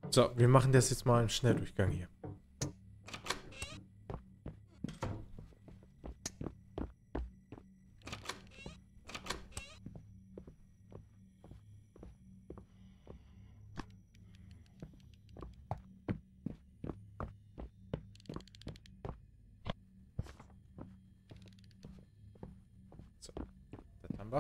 So, wir machen das jetzt mal im Schnelldurchgang hier. So, das haben wir.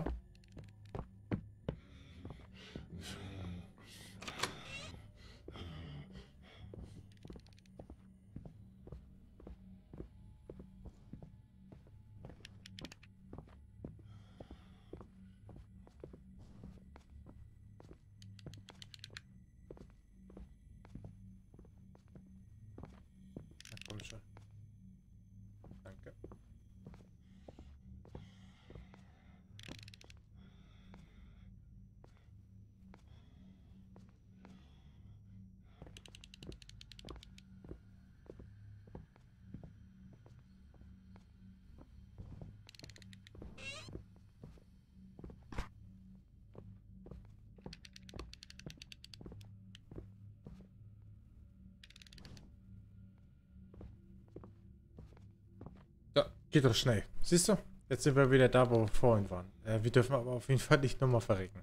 Na komm schon. Danke. Ja, geht doch schnell. Siehst du? Jetzt sind wir wieder da, wo wir vorhin waren. Wir dürfen aber auf jeden Fall nicht nochmal verrecken.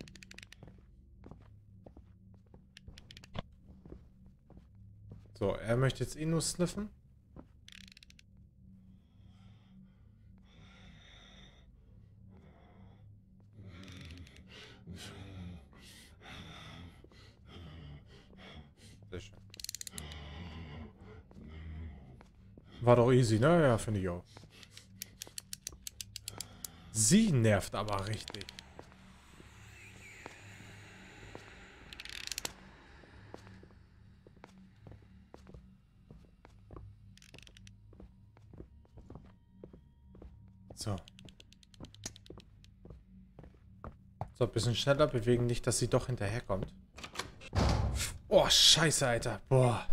So, er möchte jetzt eh nur sniffen. Sehr schön. War doch easy, ne? Ja, finde ich auch. Sie nervt aber richtig. So. So, ein bisschen schneller bewegen, nicht, dass sie doch hinterherkommt. Oh, scheiße, Alter. Boah.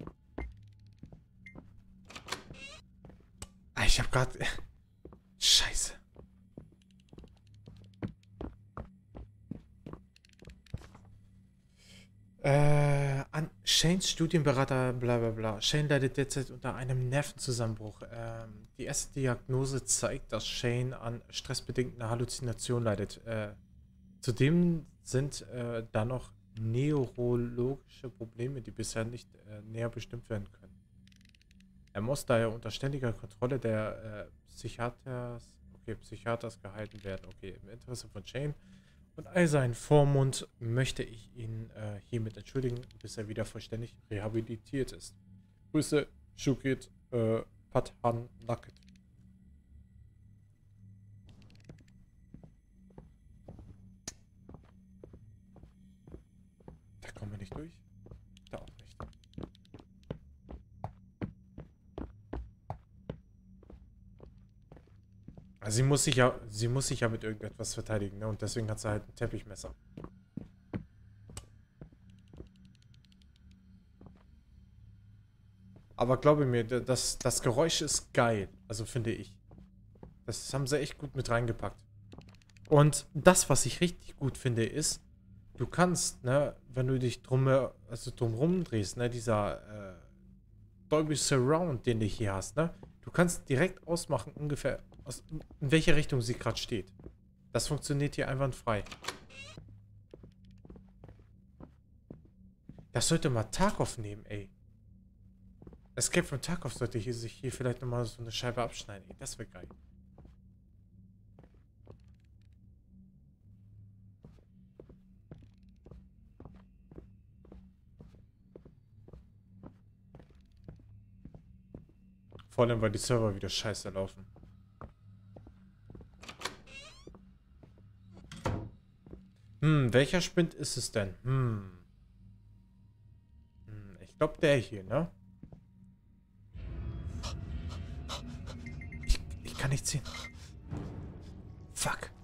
Ah, ich hab grad... Scheiße. An Shanes Studienberater, bla bla bla. Shane leidet derzeit unter einem Nervenzusammenbruch. Die erste Diagnose zeigt, dass Shane an stressbedingten Halluzinationen leidet. Zudem sind da noch neurologische Probleme, die bisher nicht näher bestimmt werden können. Er muss daher unter ständiger Kontrolle der Psychiaters gehalten werden. Okay, im Interesse von Shane und all seinen Vormund möchte ich ihn hiermit entschuldigen, bis er wieder vollständig rehabilitiert ist. Grüße, Shukit Pathan Naket. Da kommen wir nicht durch. Da auch nicht. Also sie muss sich ja mit irgendetwas verteidigen, ne? Und deswegen hat sie halt ein Teppichmesser. Aber glaube mir, das Geräusch ist geil. Also finde ich. Das haben sie echt gut mit reingepackt. Und das, was ich richtig gut finde, ist, du kannst, ne, wenn du dich drumherum drehst, ne, dieser Dolby Surround, den du hier hast, ne, du kannst direkt ausmachen, ungefähr, in welche Richtung sie gerade steht. Das funktioniert hier einwandfrei. Das sollte mal Tarkov nehmen, ey. Escape from Tarkov sollte sich hier vielleicht nochmal so eine Scheibe abschneiden, ey. Das wäre geil. Vor allem, weil die Server wieder scheiße laufen. Welcher Spind ist es denn? Ich glaube der hier, ne? Ich kann nicht sehen. Fuck.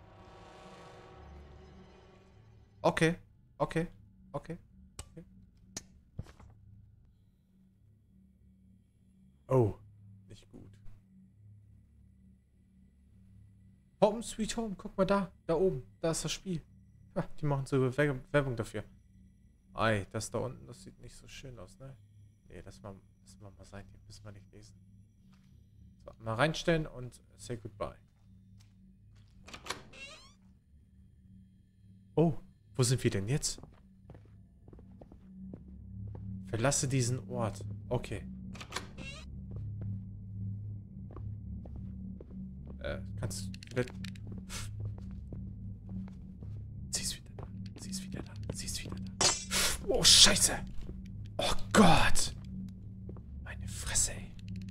Okay. Okay. Okay. Okay. Oh. Nicht gut. Home Sweet Home. Guck mal da. Da oben. Da ist das Spiel. Ja, die machen so Werbung dafür. Ei, das da unten, das sieht nicht so schön aus, ne? Nee, das mal sein. Hier müssen wir nicht lesen. So, mal reinstellen und say goodbye. Oh, wo sind wir denn jetzt? Verlasse diesen Ort. Okay. Kannst du wieder... Sie ist wieder da. Sie ist wieder da. Sie ist wieder da. Oh, Scheiße. Oh Gott. Meine Fresse, ey.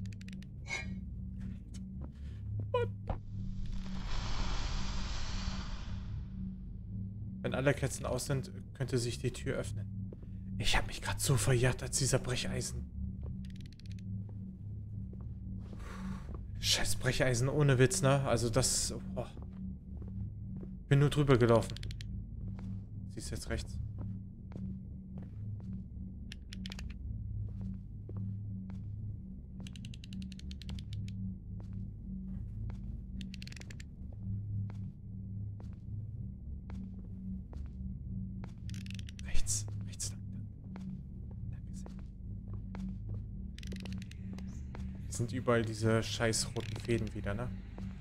Wenn alle Kerzen aus sind, könnte sich die Tür öffnen. Ich habe mich gerade so verjagt als dieser Brecheisen. Scheiß Brecheisen ohne Witz, ne? Also das... Oh. Bin nur drüber gelaufen. Sie ist jetzt rechts. Rechts. Rechts lang. Danke sehr. Sind überall diese scheiß roten Fäden wieder, ne?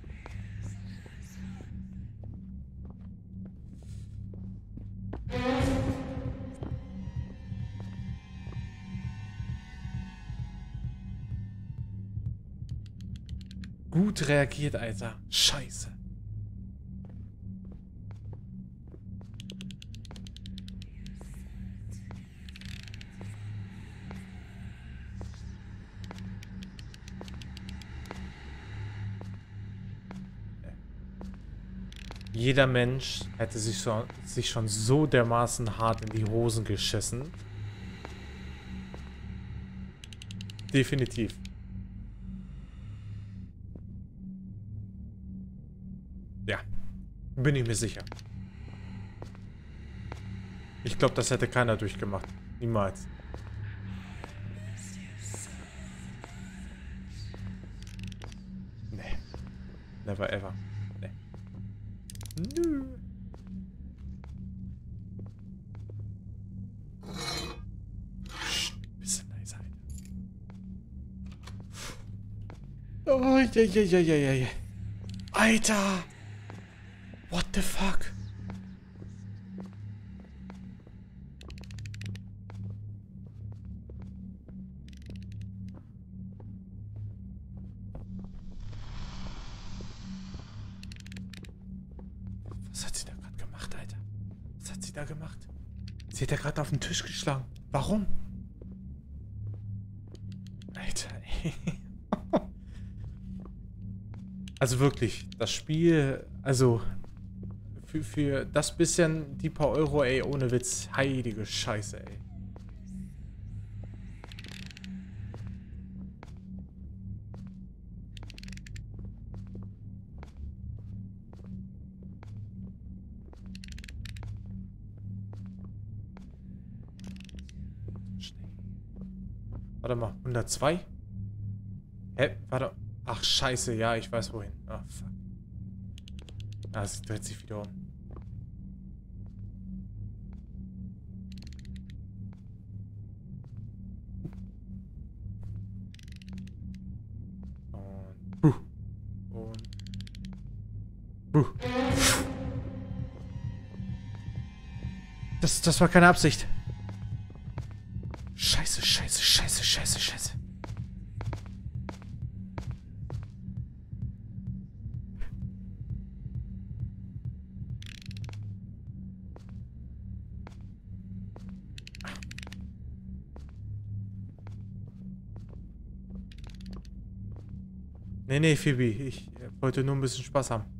Gut reagiert, Alter. Scheiße. Jeder Mensch hätte sich schon so dermaßen hart in die Hosen geschissen. Definitiv. Ja, bin ich mir sicher. Ich glaube, das hätte keiner durchgemacht. Niemals. Nee. Never ever. Nee. Nö. Psst, bisschen leiser, Alter. Oh, ja. Alter! What the fuck? Was hat sie da gerade gemacht, Alter? Was hat sie da gemacht? Sie hat ja gerade auf den Tisch geschlagen. Warum? Alter, ey. Also wirklich, das Spiel, also für das bisschen, die paar Euro, ey, ohne Witz, heilige Scheiße, ey. Warte mal, 102? Hä? Warte. Ach, scheiße, ja, ich weiß wohin. Ach, fuck. Ah, sie dreht sich wieder um. Und. Das war keine Absicht. Scheiße. Nee, Phoebe, ich wollte nur ein bisschen Spaß haben.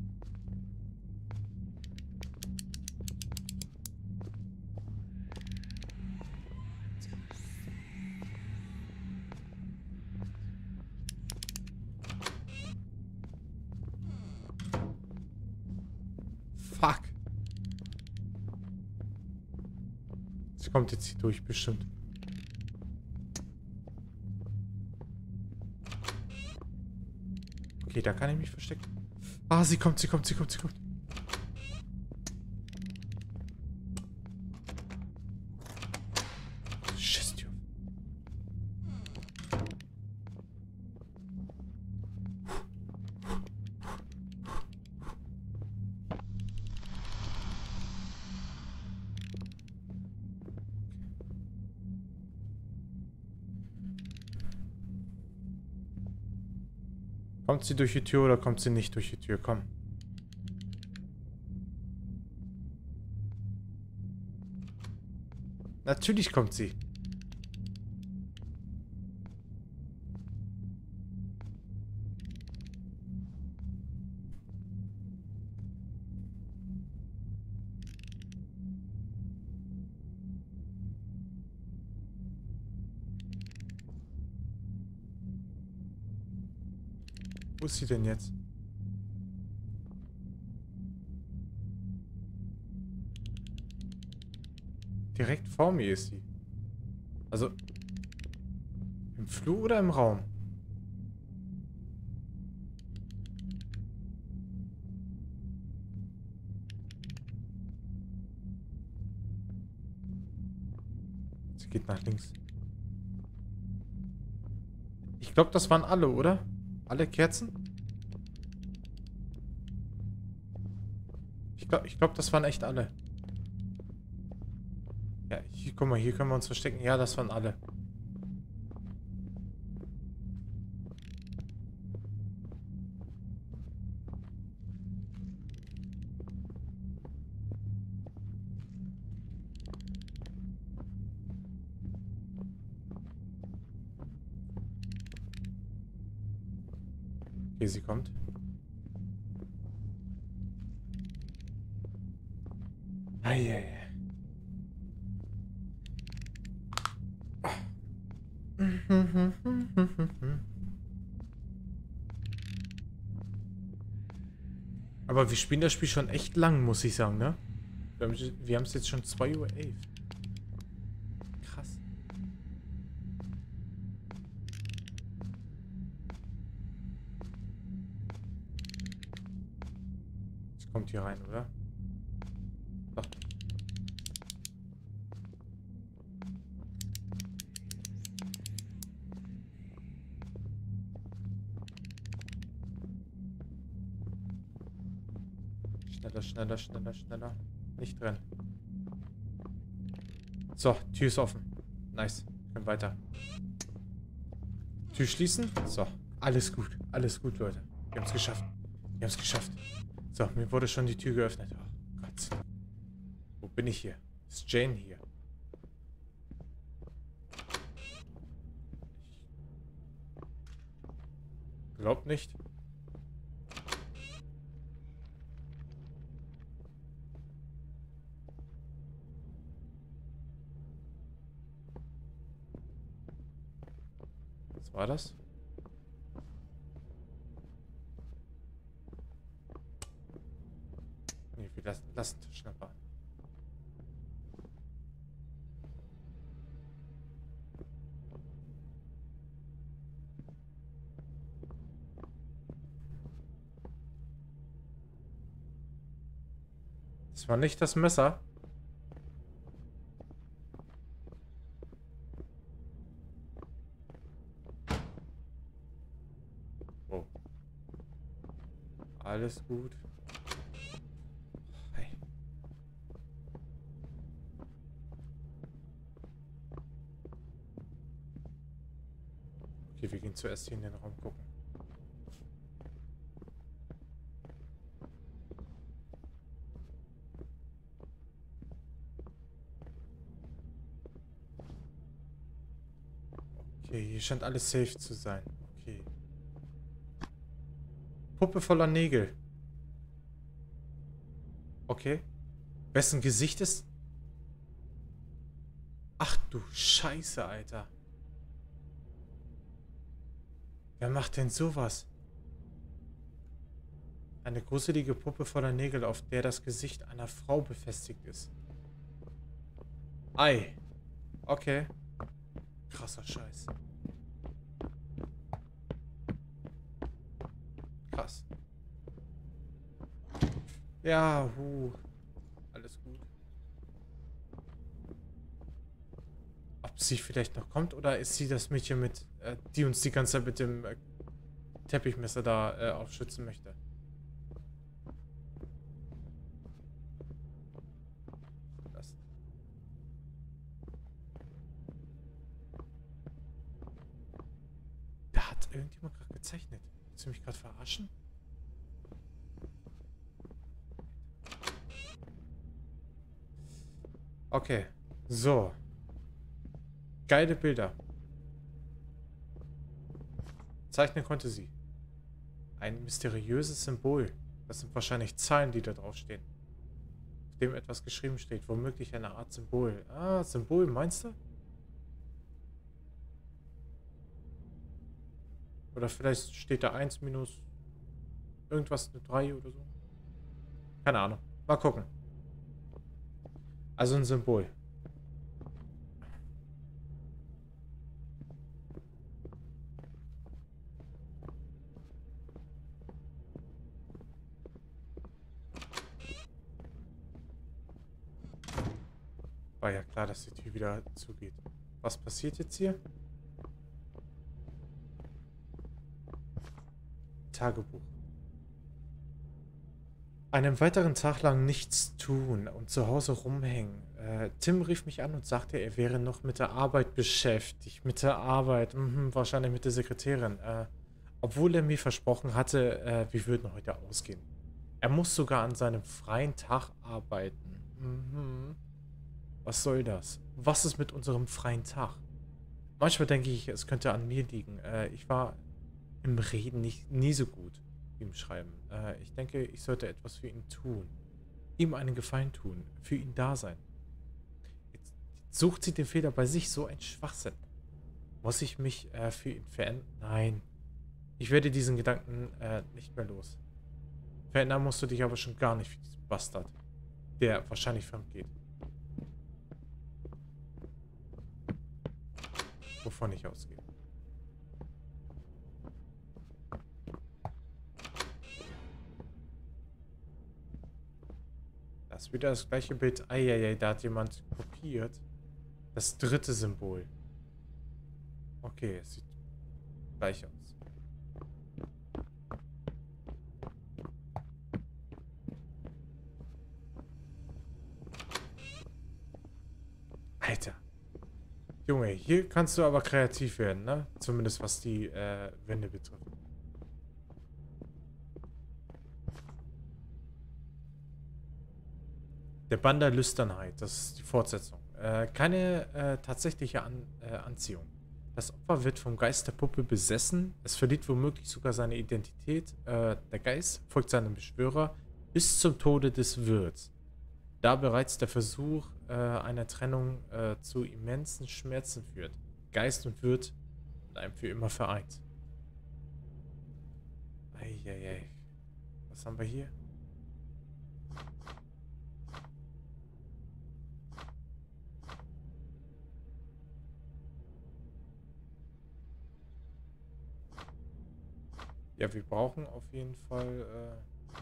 Fuck. Sie kommt jetzt hier durch, bestimmt. Okay, da kann ich mich verstecken. Ah, sie kommt. Kommt sie durch die Tür oder kommt sie nicht durch die Tür? Komm. Natürlich kommt sie. Wo ist sie denn jetzt? Direkt vor mir ist sie. Also, im Flur oder im Raum? Sie geht nach links. Ich glaube, das waren alle, oder? Alle Kerzen? Ich glaube, das waren echt alle. Ja, hier, guck mal, hier können wir uns verstecken. Ja, das waren alle. Okay, sie kommt. Eieiei. Aber wir spielen das Spiel schon echt lang, muss ich sagen, ne? Wir haben es jetzt schon 2:11 Uhr. Krass. Jetzt kommt hier rein, oder? Doch. Schneller, schneller, schneller, schneller. Nicht rennen. So, Tür ist offen. Nice. Können weiter. Tür schließen. So, alles gut. Alles gut, Leute. Wir haben es geschafft. Wir haben es geschafft. So, mir wurde schon die Tür geöffnet. Oh Gott. Wo bin ich hier? Ist Jane hier? Glaubt nicht. Was war das? Nee, wir lassen Tischnapper. Das war nicht das Messer. Oh. Alles gut. Hey. Okay, wir gehen zuerst hier in den Raum gucken. Okay, hier scheint alles safe zu sein. Okay. Puppe voller Nägel. Okay. Wessen Gesicht ist... Ach du Scheiße, Alter. Wer macht denn sowas? Eine gruselige Puppe voller Nägel, auf der das Gesicht einer Frau befestigt ist. Ei. Okay. Krasser Scheiß. Krass. Ja, alles gut. Ob sie vielleicht noch kommt oder ist sie das Mädchen mit, die uns die ganze Zeit mit dem Teppichmesser da aufschützen möchte? Das. Da hat irgendjemand gerade gezeichnet. Willst du mich gerade verarschen? Okay. So. Geile Bilder. Zeichnen konnte sie. Ein mysteriöses Symbol. Das sind wahrscheinlich Zahlen, die da draufstehen. Auf dem etwas geschrieben steht. Womöglich eine Art Symbol. Ah, Symbol, meinst du? Oder vielleicht steht da 1 minus irgendwas, eine 3 oder so. Keine Ahnung. Mal gucken. Also ein Symbol. War ja klar, dass die Tür wieder zugeht. Was passiert jetzt hier? Tagebuch. Einen weiteren Tag lang nichts tun und zu Hause rumhängen. Tim rief mich an und sagte, er wäre noch mit der Arbeit beschäftigt. Mit der Arbeit, wahrscheinlich mit der Sekretärin. Obwohl er mir versprochen hatte, wir würden heute ausgehen. Er muss sogar an seinem freien Tag arbeiten. Was soll das? Was ist mit unserem freien Tag? Manchmal denke ich, es könnte an mir liegen. Ich war im Reden nie so gut wie im Schreiben. Ich denke, ich sollte etwas für ihn tun. Ihm einen Gefallen tun. Für ihn da sein. Jetzt sucht sie den Fehler bei sich. So ein Schwachsinn. Muss ich mich für ihn verändern? Nein. Ich werde diesen Gedanken nicht mehr los. Verändern musst du dich aber schon gar nicht für diesen Bastard, der wahrscheinlich fremd geht. Wovon ich ausgehe. Das ist wieder das gleiche Bild. Eieiei, da hat jemand kopiert. Das dritte Symbol. Okay, es sieht gleich aus. Alter. Junge, hier kannst du aber kreativ werden, ne? Zumindest was die Wände betrifft. Der Bann der Lüsternheit, das ist die Fortsetzung. Keine tatsächliche Anziehung. Das Opfer wird vom Geist der Puppe besessen. Es verliert womöglich sogar seine Identität. Der Geist folgt seinem Beschwörer bis zum Tode des Wirts. Da bereits der Versuch einer Trennung zu immensen Schmerzen führt. Geist und Wirt bleiben für immer vereint. Eieiei. Was haben wir hier? Ja, wir brauchen auf jeden Fall...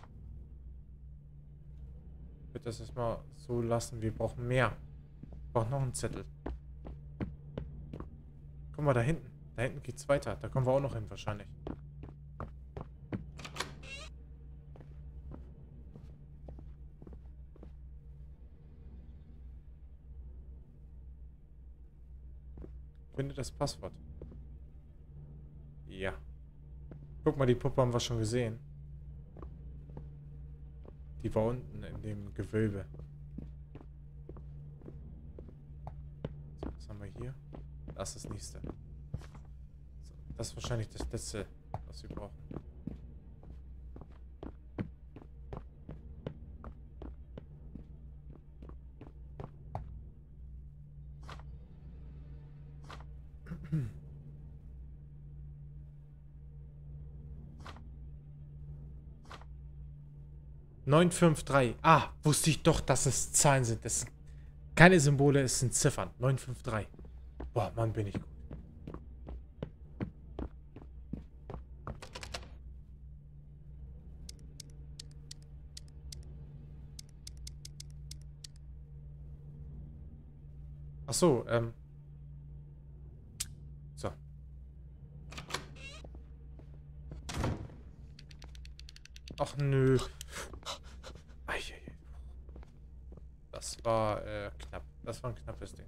Ich würde das erstmal so lassen. Wir brauchen mehr. Wir brauchen noch einen Zettel. Guck mal, da hinten. Da hinten geht's weiter. Da kommen wir auch noch hin, wahrscheinlich. Finde das Passwort. Ja. Guck mal, die Puppe haben wir schon gesehen. Die war unten in dem Gewölbe. So, was haben wir hier? Das ist das nächste. So, das ist wahrscheinlich das letzte, was wir brauchen. Neun fünf drei. Ah, wusste ich doch, dass es Zahlen sind. Das sind keine Symbole, es sind Ziffern. 953. Boah, Mann, bin ich gut. Ach so, so. Ach nö. Eieiei. Das war knapp. Das war ein knappes Ding.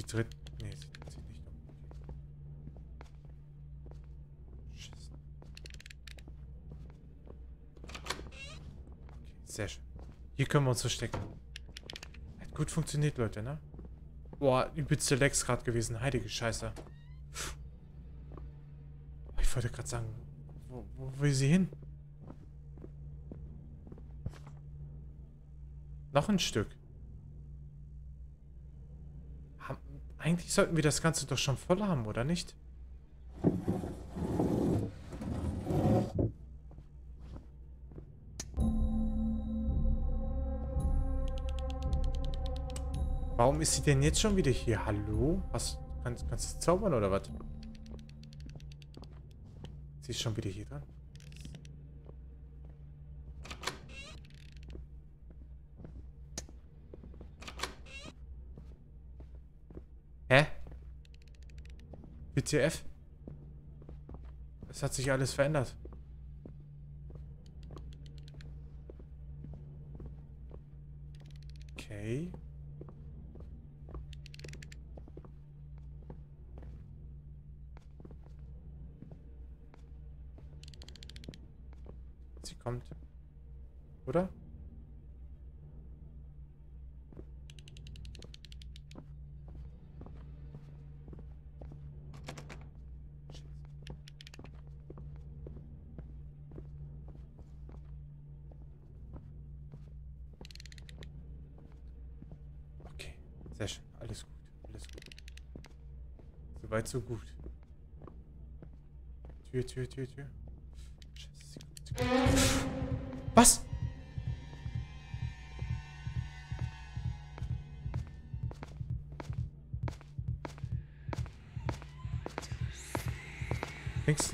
dritte... Nee, sieht nicht dunkel. Schiss. Okay, sehr schön. Hier können wir uns verstecken. Hat gut funktioniert, Leute, ne? Boah, übelste Lex gerade gewesen. Heilige Scheiße. Ich wollte gerade sagen, wo will sie hin? Noch ein Stück. Eigentlich sollten wir das Ganze doch schon voll haben, oder nicht? Warum ist sie denn jetzt schon wieder hier? Hallo? Kannst du zaubern oder was? Sie ist schon wieder hier dran. Hä? WTF? Es hat sich alles verändert. Okay. Sie kommt. Oder? Okay, sehr schön. Alles gut. Alles gut. Soweit, so gut. Tür. Scheiße, sie kommt. Was? Links.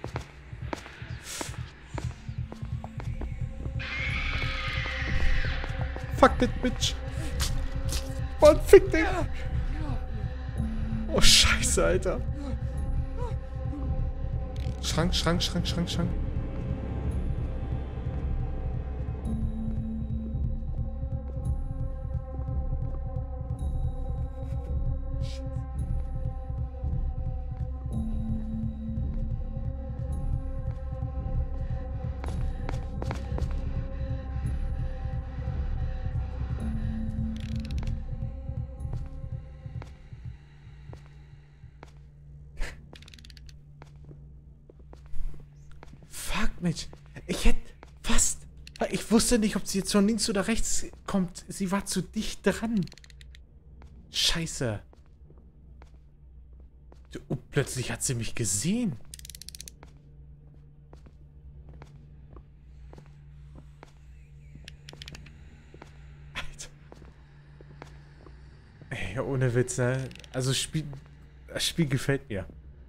Fuck that bitch. Mann, fick dich. Oh, Scheiße, Alter. Schrank. Mensch, ich hätte fast... Ich wusste nicht, ob sie jetzt von links oder rechts kommt. Sie war zu dicht dran. Scheiße. Oh, plötzlich hat sie mich gesehen. Alter. Ey, ohne Witz, ne? Also das Spiel gefällt mir.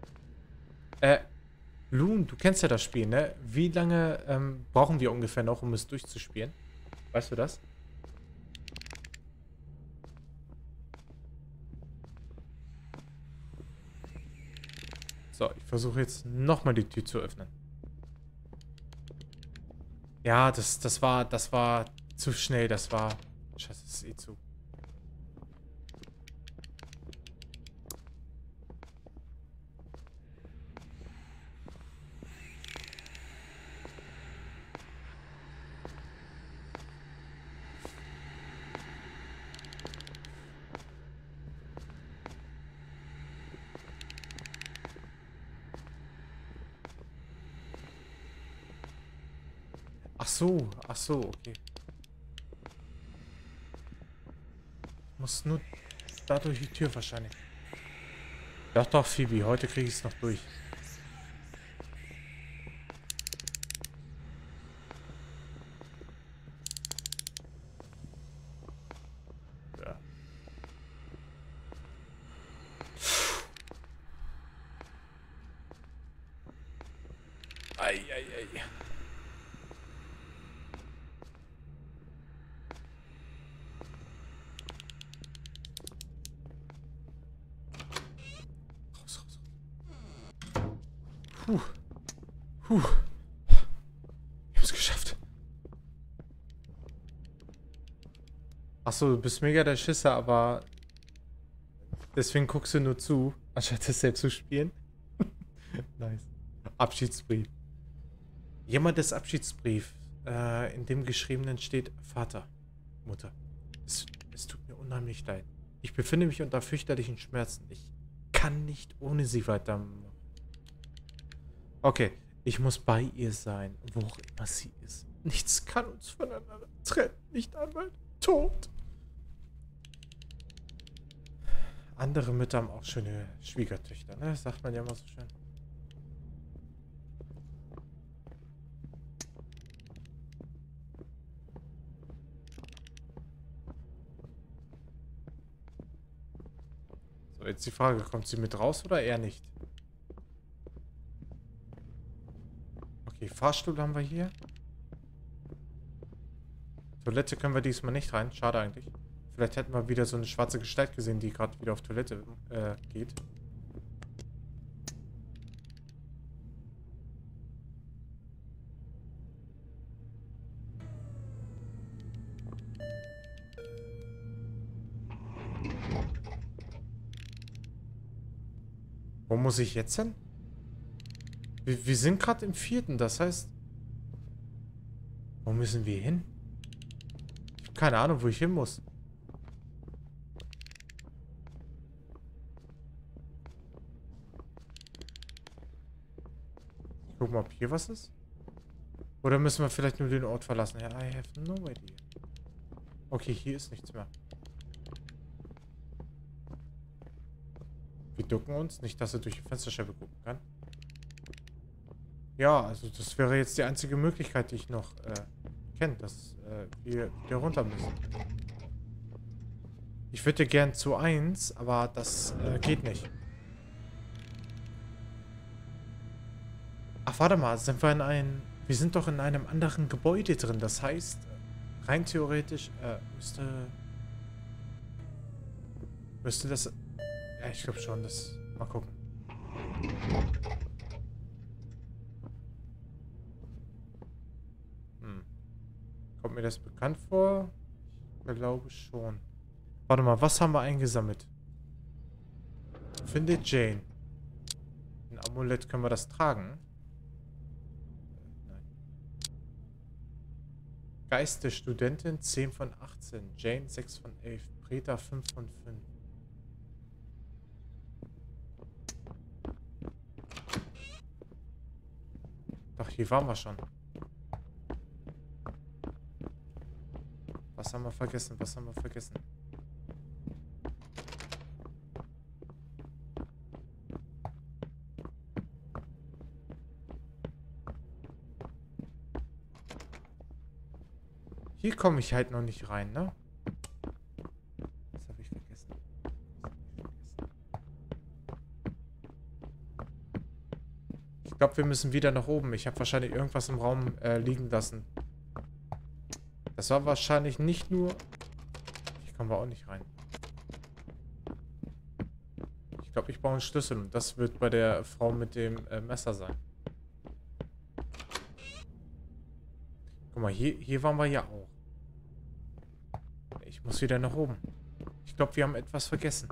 Loon, du kennst ja das Spiel, ne? Wie lange brauchen wir ungefähr noch, um es durchzuspielen? Weißt du das? So, ich versuche jetzt nochmal die Tür zu öffnen. Ja, das war zu schnell, das war... Scheiße, das ist eh zu... Ach so, okay. Ich muss nur da durch die Tür wahrscheinlich. Doch, Phoebe, heute kriege ich es noch durch. Ja. Ei. Puh. Ich hab's geschafft. Achso, du bist mega der Schisser, aber Deswegen guckst du nur zu, anstatt es selbst zu spielen. Nice. Abschiedsbrief. Jemandes Abschiedsbrief, in dem geschriebenen steht Vater, Mutter. Es tut mir unheimlich leid. Ich befinde mich unter fürchterlichen Schmerzen. Ich kann nicht ohne sie weitermachen. Okay, ich muss bei ihr sein, wo auch immer sie ist. Nichts kann uns voneinander trennen, nicht einmal Tod. Andere Mütter haben auch schöne Schwiegertöchter, ne? Sagt man ja immer so schön. So, jetzt die Frage, kommt sie mit raus oder eher nicht? Okay, Fahrstuhl haben wir hier. Toilette können wir diesmal nicht rein. Schade eigentlich. Vielleicht hätten wir wieder so eine schwarze Gestalt gesehen, die gerade wieder auf Toilette geht. Wo muss ich jetzt hin? Wir sind gerade im 4., das heißt... Wo müssen wir hin? Ich habe keine Ahnung, wo ich hin muss. Ich guck mal, ob hier was ist. Oder müssen wir vielleicht nur den Ort verlassen? Ja, I have no idea. Okay, hier ist nichts mehr. Wir ducken uns. Nicht, dass er durch die Fensterscheibe gucken kann. Ja, also das wäre jetzt die einzige Möglichkeit, die ich noch kenne, dass wir wieder runter müssen. Ich würde gern zu 1, aber das geht nicht. Ach, warte mal, sind wir in einem... Wir sind doch in einem anderen Gebäude drin. Das heißt, rein theoretisch müsste das... Ja, ich glaube schon, das... Mal gucken. Kommt mir das bekannt vor? Ich glaube schon. Warte mal, was haben wir eingesammelt? Finde Jane. Ein Amulett, können wir das tragen? Nein. Geist der Studentin 10 von 18. Jane 6 von 11. Preta 5 von 5. Doch, hier waren wir schon. Was haben wir vergessen? Was haben wir vergessen? Hier komme ich halt noch nicht rein, ne? Was habe ich vergessen? Ich glaube, wir müssen wieder nach oben. Ich habe wahrscheinlich irgendwas im Raum liegen lassen. Das war wahrscheinlich nicht nur... Hier kommen wir auch nicht rein. Ich glaube, ich brauche einen Schlüssel und das wird bei der Frau mit dem Messer sein. Guck mal, hier waren wir ja auch. Ich muss wieder nach oben. Ich glaube, wir haben etwas vergessen.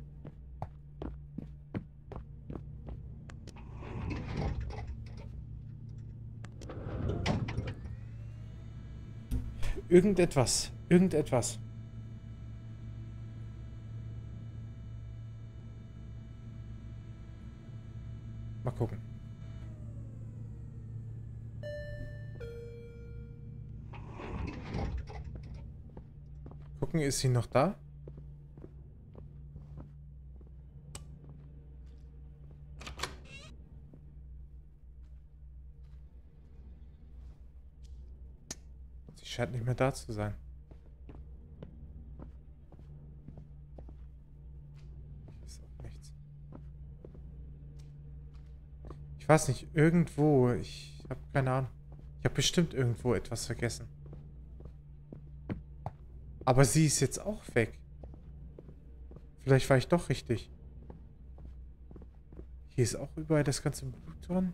Irgendetwas. Irgendetwas. Mal gucken. Gucken, ist sie noch da? Sie scheint nicht mehr da zu sein. Hier ist auch nichts. Ich weiß nicht, irgendwo. Ich habe keine Ahnung. Ich habe bestimmt irgendwo etwas vergessen. Aber sie ist jetzt auch weg. Vielleicht war ich doch richtig. Hier ist auch überall das ganze Blut dran.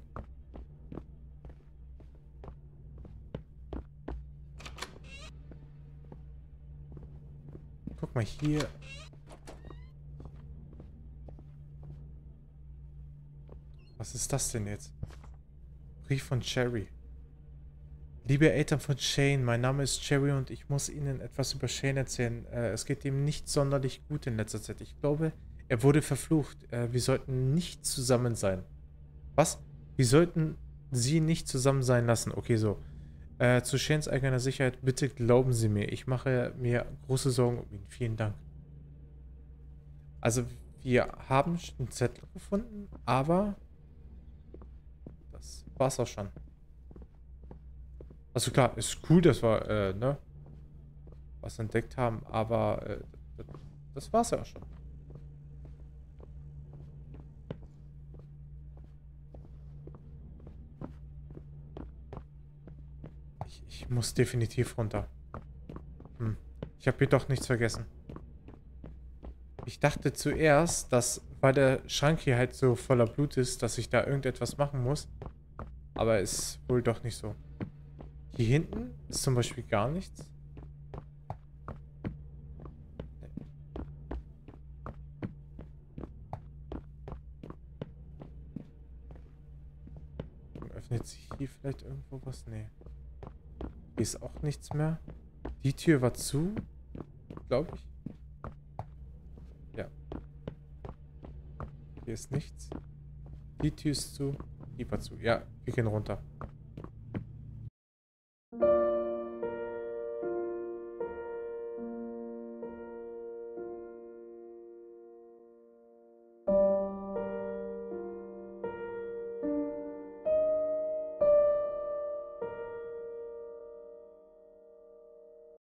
Guck mal hier. Was ist das denn jetzt? Brief von Cherry. Liebe Eltern von Shane, mein Name ist Cherry und ich muss Ihnen etwas über Shane erzählen. Es geht ihm nicht sonderlich gut in letzter Zeit. Ich glaube, er wurde verflucht. Wir sollten nicht zusammen sein. Was? Wir sollten sie nicht zusammen sein lassen. Okay, so. Zu Shanes eigener Sicherheit, bitte glauben Sie mir. Ich mache mir große Sorgen um ihn. Vielen Dank. Also, wir haben einen Zettel gefunden, aber das war's auch schon. Also klar, ist cool, dass wir, ne, was entdeckt haben, aber das war's ja auch schon. Ich muss definitiv runter. Ich habe hier doch nichts vergessen. Ich dachte zuerst, dass, weil der Schrank hier halt so voller Blut ist, dass ich da irgendetwas machen muss. Aber ist wohl doch nicht so. Hier hinten ist zum Beispiel gar nichts. Dann öffnet sich hier vielleicht irgendwo was? Nee. Hier ist auch nichts mehr. Die Tür war zu, glaube ich. Ja. Hier ist nichts. Die Tür ist zu. Die war zu. Ja, wir gehen runter.